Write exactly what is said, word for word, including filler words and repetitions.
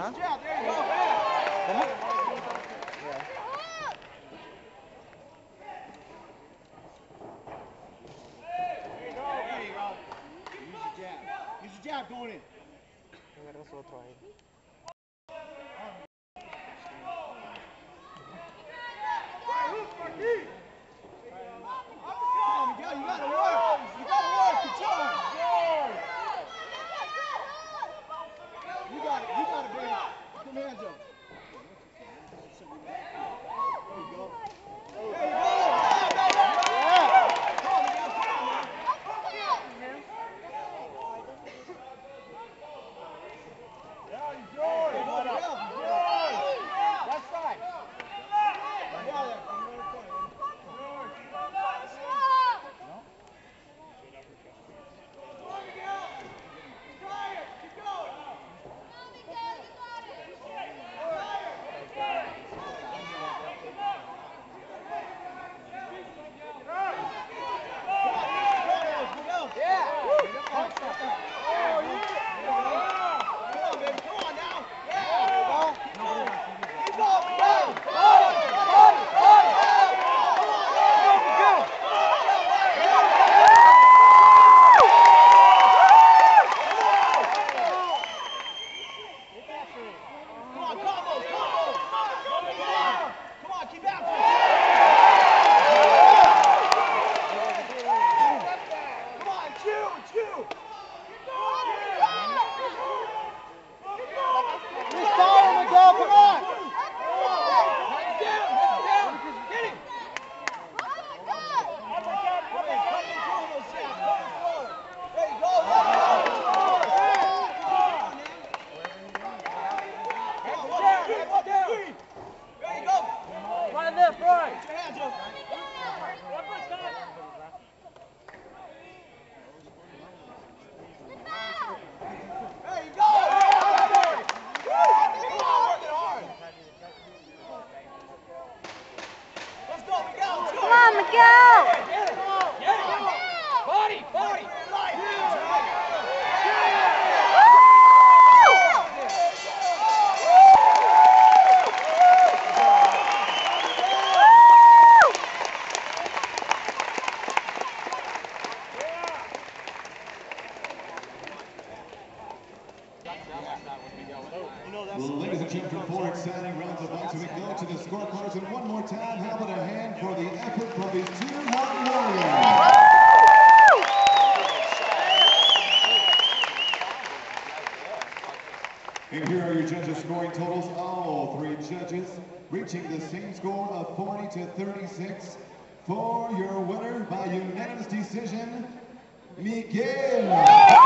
Huh? Jab, there you go. Yeah. There you go. There you go. Use your jab. Use your jab going in. Agarras otro ahí. Miguel, you gotta work. You gotta work. Control. You got it. You got it, baby. Put them hands up. There you go. There you go. Well, ladies and gentlemen, four exciting rounds of boxing. We go to the scorecards, and one more time, how about a hand for the effort from these two young warriors? And here are your judges' scoring totals. All three judges reaching the same score of forty to thirty-six. For your winner by unanimous decision, Miguel.